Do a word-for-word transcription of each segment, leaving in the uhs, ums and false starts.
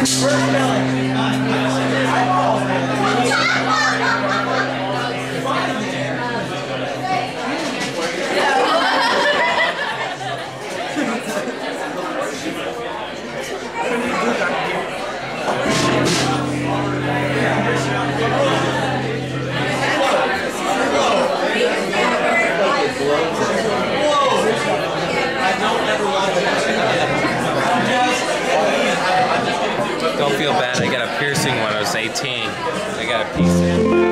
Don't feel bad, I got a piercing when I was eighteen. I got a piece in.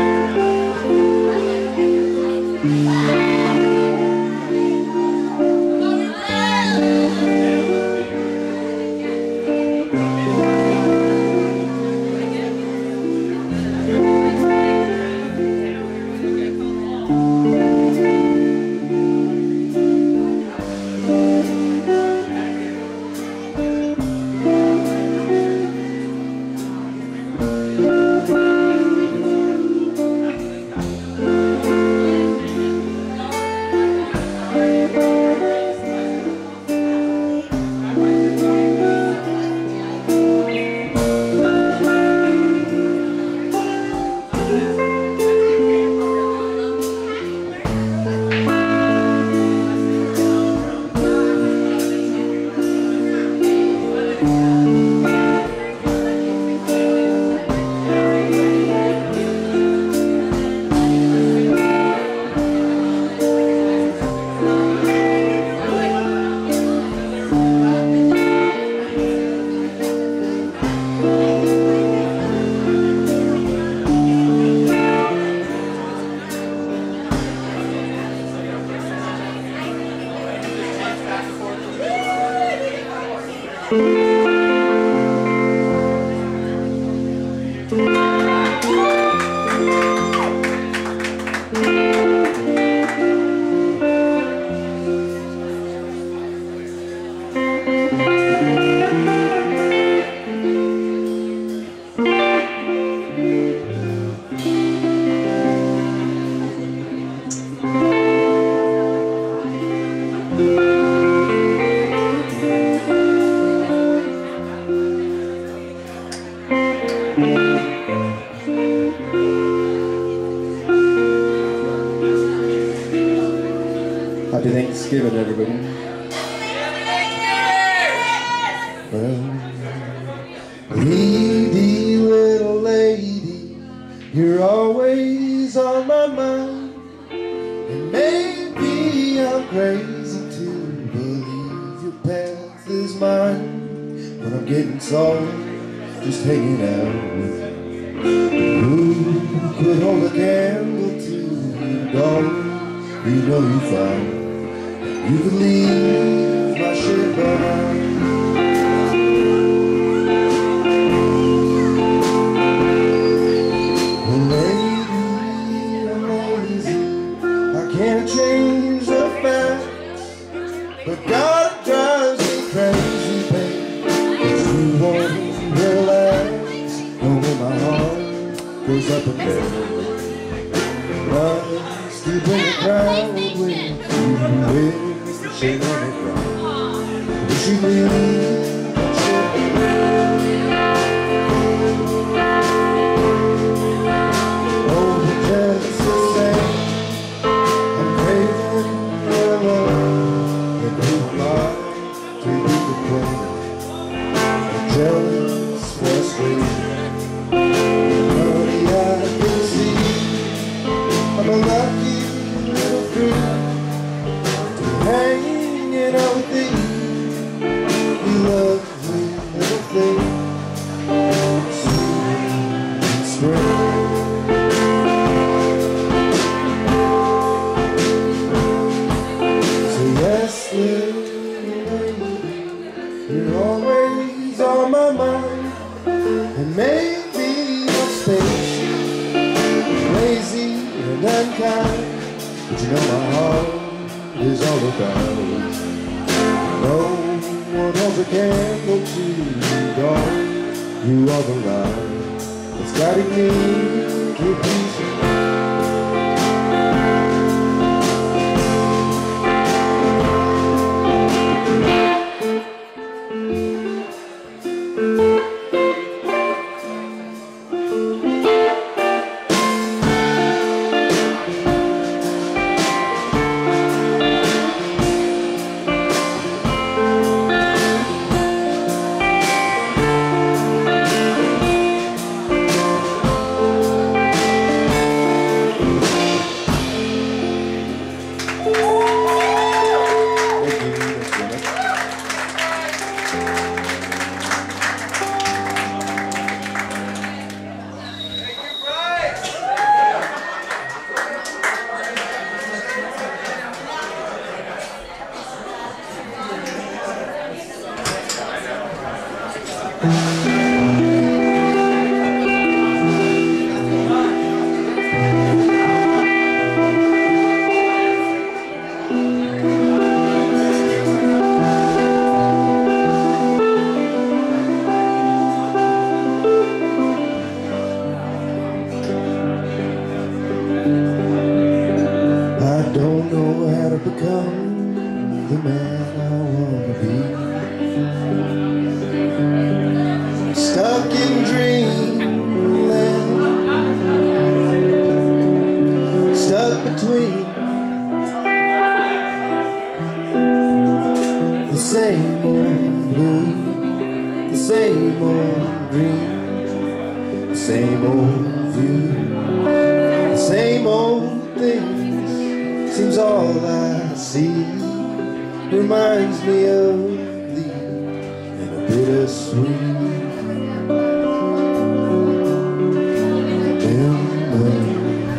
Happy Thanksgiving, everybody. Well, lady, little lady, you're always on my mind. And maybe I'm crazy to believe your path is mine. When I'm getting soft, just hanging out with you. Who could hold a candle to your dawn? You know you found you could leave my shit behind. Well, maybe I'm lazy, I can't change the facts, but God drives me crazy, babe, 'cause you won't relax. Knowing my heart goes up and down, but you bring a crowd with you. Wishing on it right, wishing you oh, just the same, I'm craving your love, and who am I to be the queen of jealous frustration? Honey, I can see I'm a lucky little fruit, hanging out with thee, you lovely little thing, sweet and spring. So yes, little lady, you're always on my mind, and maybe I'm spacey, lazy and unkind, but you know my heart is all about. No one holds a candle to you, dawn. You are the light that's guiding me to peace. same old dream, the same old view, the same old things seems all I see. Reminds me of thee and a bittersweet memory.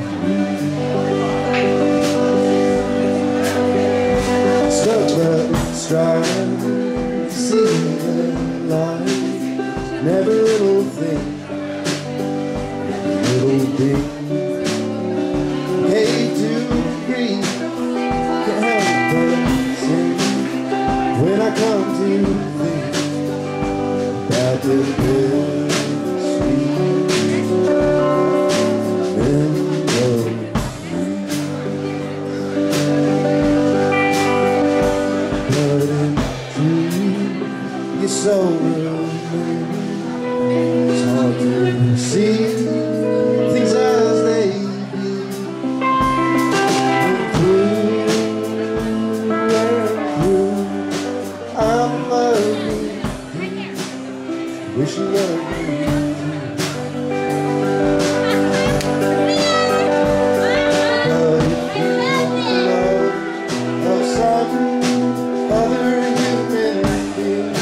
Stuck but strive to see the light. Never little thing, little big. Hate to breathe, can't help but sing when I come to think about the bittersweet memory. But in truth, you're so real. It's hard to see things as they be. And through and through, I'm in love with you. Wish you loved me. But if you love of some other human being,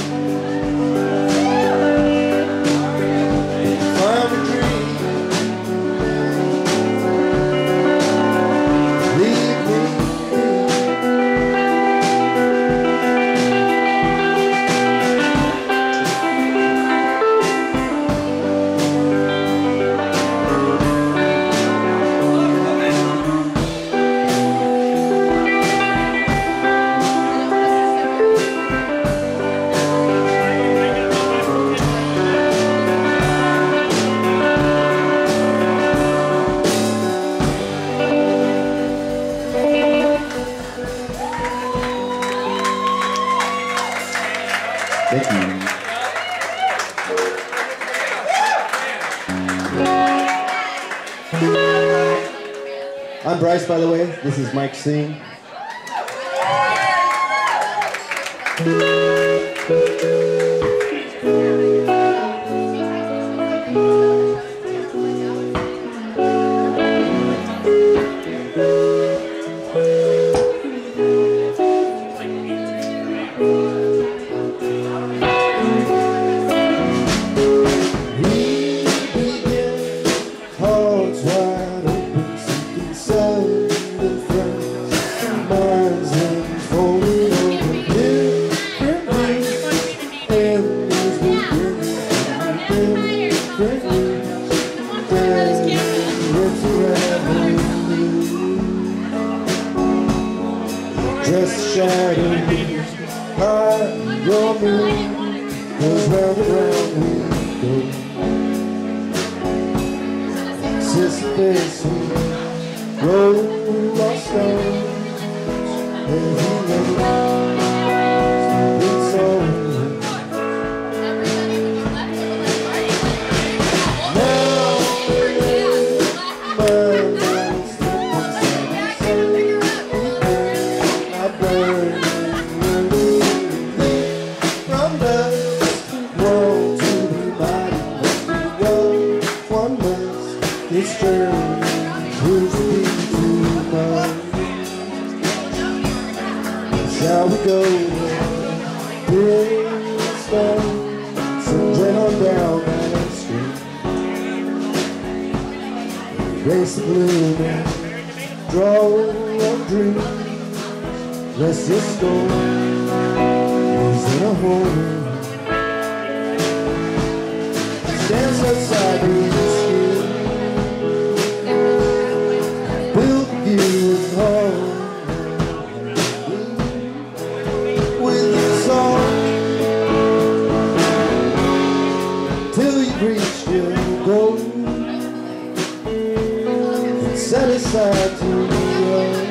thank you. I'm Brice, by the way. This is Mike Singh. Just shadows hide your moon, goes round and round we go. Sister sweet, roll our stones, and he knows it's all. This journey proves to be too much. Shall we go this way, straight on down that street? Erase the gloom and draw a dream. Rest your storm is in a home. Stands outside the street. Build you a home with a song till you've reached your goal and set aside to run.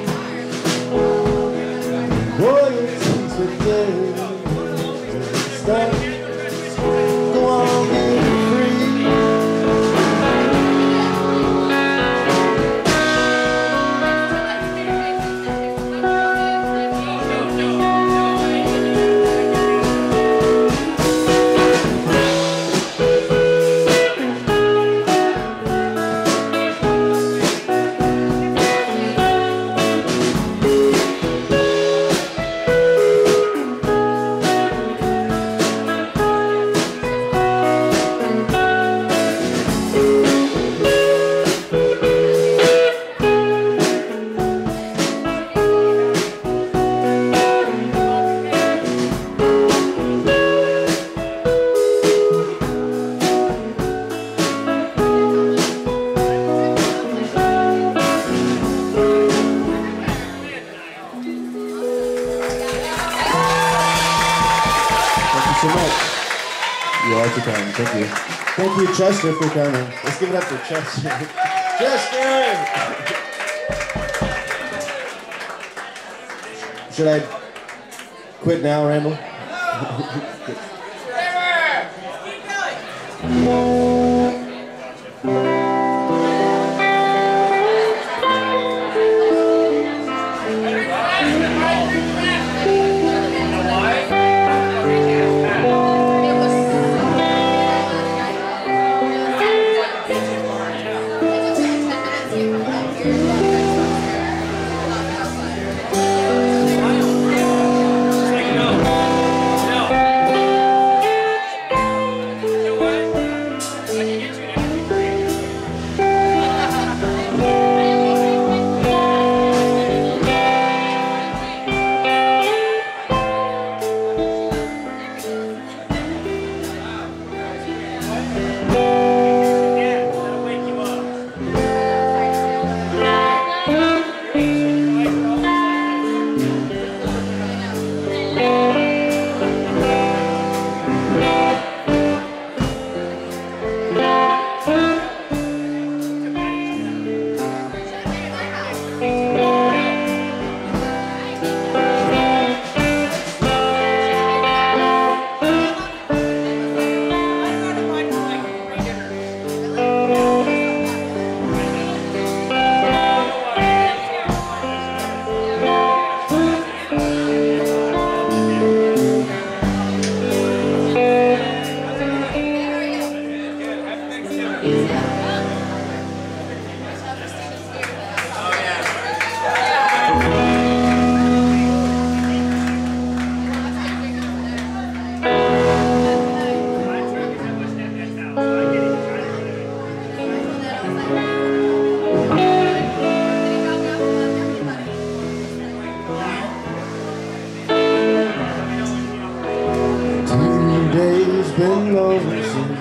Royalties with you stop. Go on, get free. all for coming. Thank you. Thank you, Chester, for coming. Let's give it up for Chester. Chester! Should I quit now, Randall? Been lonesome,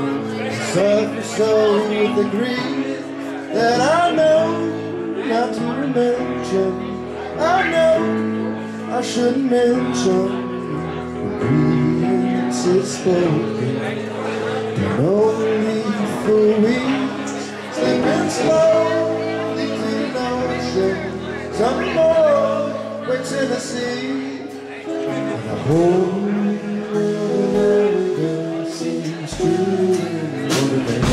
suffer so with the grief that I know not to mention. I know I shouldn't mention. The grievance is spoken, can only for weeks, sleeping slowly to the ocean. Some more waits in the sea, and I hold seems to motivate.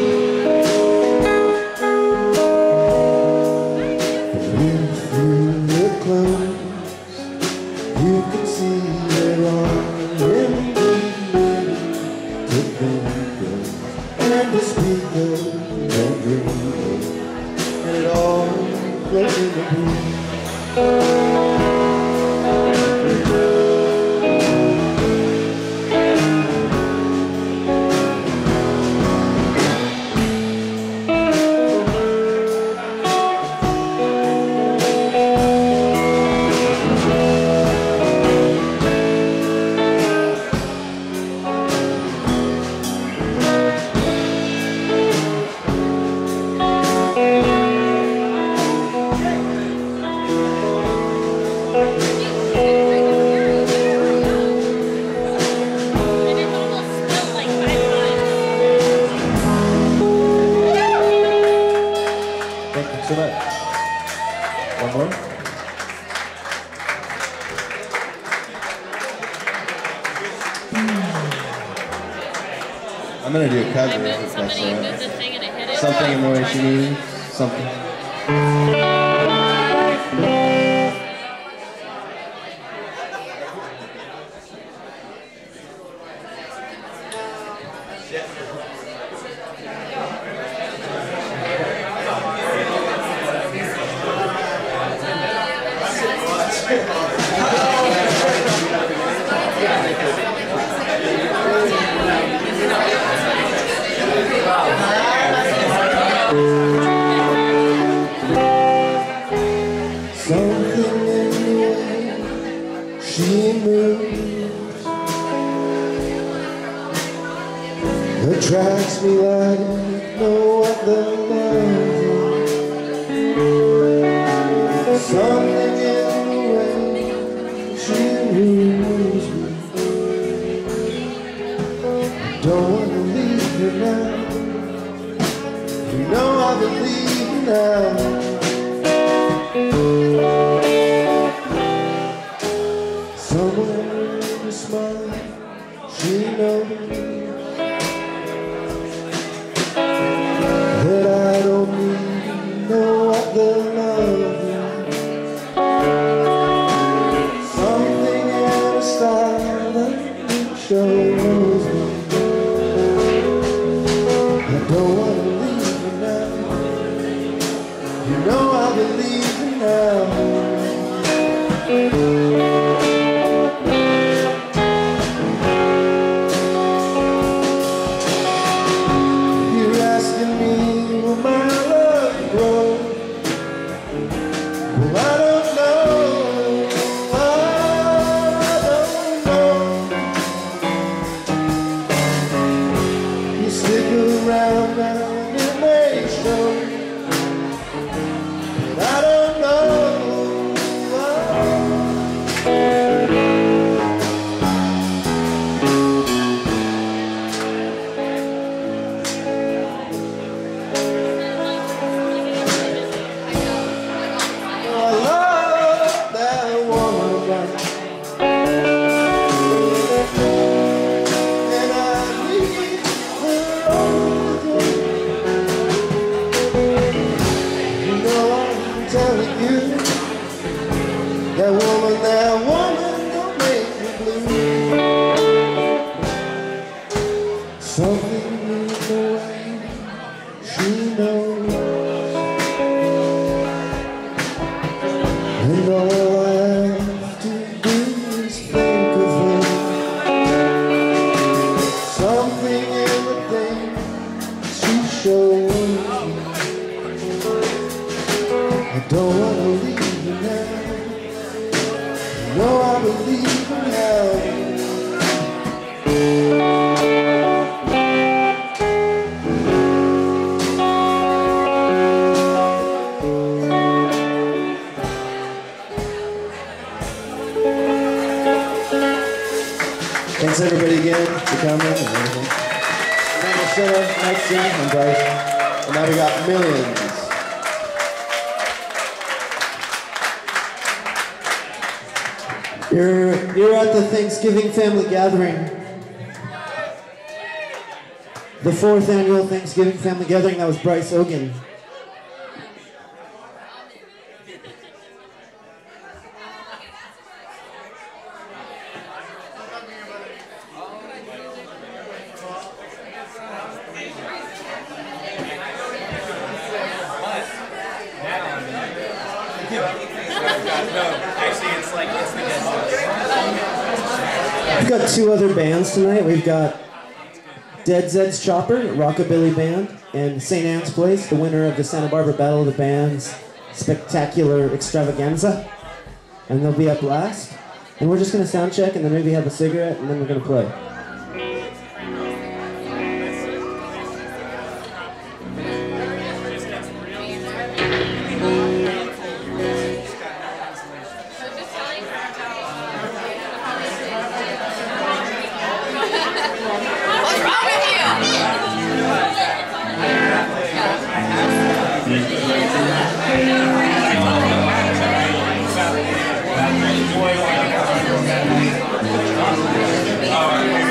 But if you look close, you can see there are indeed to think of and to speak of and dream of, and it all floats in the breeze. One more? I'm gonna do a cover if that's all right. Something in the way she needs. Something. Something in the way she moves attracts me like no other love. Something in the way she moves me. don't want to leave you now. You know I believe you now. Somewhere in your smile, she knows that I don't need no other love. Something in a style that shows me I don't want to leave you now. You know I believe you now. You're asking me, will my love grow? Well, I don't know. I don't know. You stick around now and it may show. But I don't know. That woman, that woman don't make me blue. Something in the way she knows, and all I have to do is think of her. Something in the things she shows me. I don't want to leave you now. No, I believe in hell. Thanks everybody again for coming and everything. My name is Sarah, Mike C, and Brice. And now we got Millions. You're, you're at the Thanksgiving family gathering. The fourth annual Thanksgiving family gathering. That was Brice Ogan. We've got two other bands tonight. We've got Dead Zed's Chopper, Rockabilly Band, and Saint Anne's Place, the winner of the Santa Barbara Battle of the Bands Spectacular Extravaganza. And they'll be up last. And we're just going to sound check and then maybe have a cigarette and then we're going to play. Boy,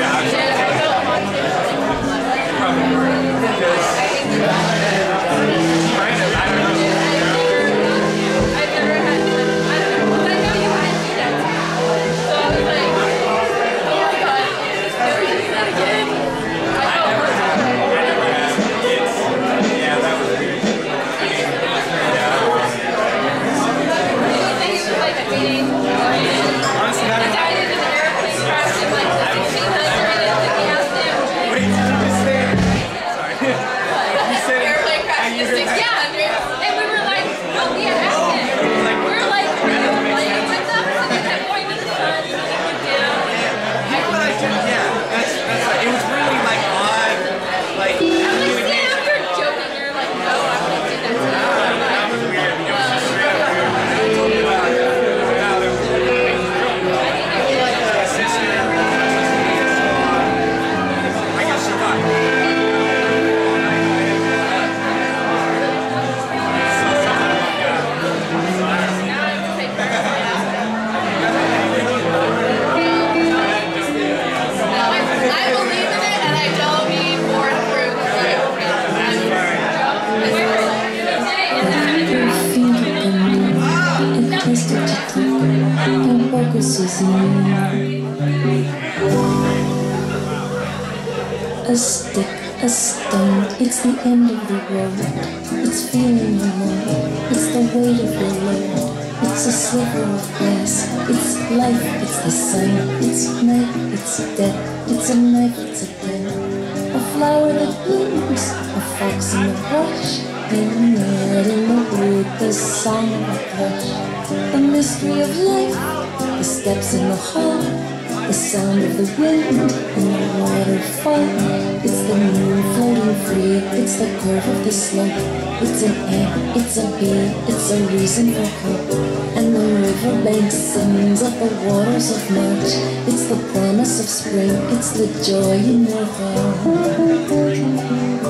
a stick, a stone. It's the end of the road. It's feeling alone. It's the weight of your load. It's a sliver of glass. It's life, it's the sun. It's night, it's death. It's a knife, it's a pen. A flower that blooms, a fox in the brush. In the red in the wood, the song of a thrush. The mystery of life, the steps in the hall, the sound of the wind and the waterfall. It's the moon floating free, it's the curve of the slope. It's an ant, it's a bee, it's a reason for hope. And the riverbank sings of the waters of March. It's the promise of spring, it's the joy in your heart.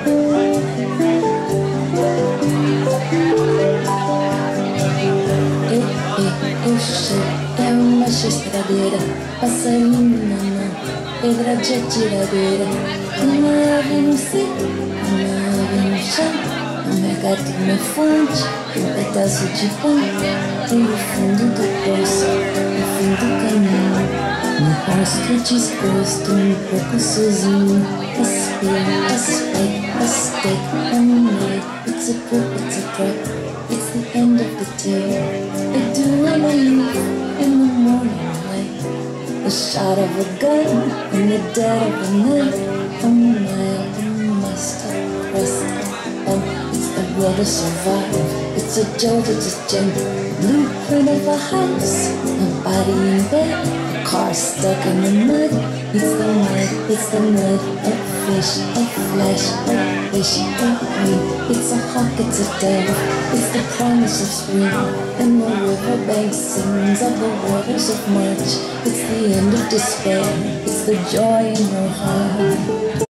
É uma estradeira, passarinho na mão, pedra de atiradeira. Uma ave no céu, uma ave no chão, um mercado, uma fonte, um pedaço de pão. E o fundo do poço, o fim do caminho, no rosto disposto, um pouco sozinho. A spear, a spike, a stick, a minute. It's a crook, it's a trap. It's the end of the day. They do leave in the morning light. The shot of a gun in the dead of the night. A mile you must have pressed on. It's the will to survive. It's a jolt, it's a gem. Blueprint of a house, a body in bed, a car stuck in the mud. It's the mud, it's the mud. A fish, a flash, a fish, a queen. It's a hawk, it's a dove. It's the promise of spring. And the riverbank sings of the waters of March. It's the end of despair. It's the joy in your heart.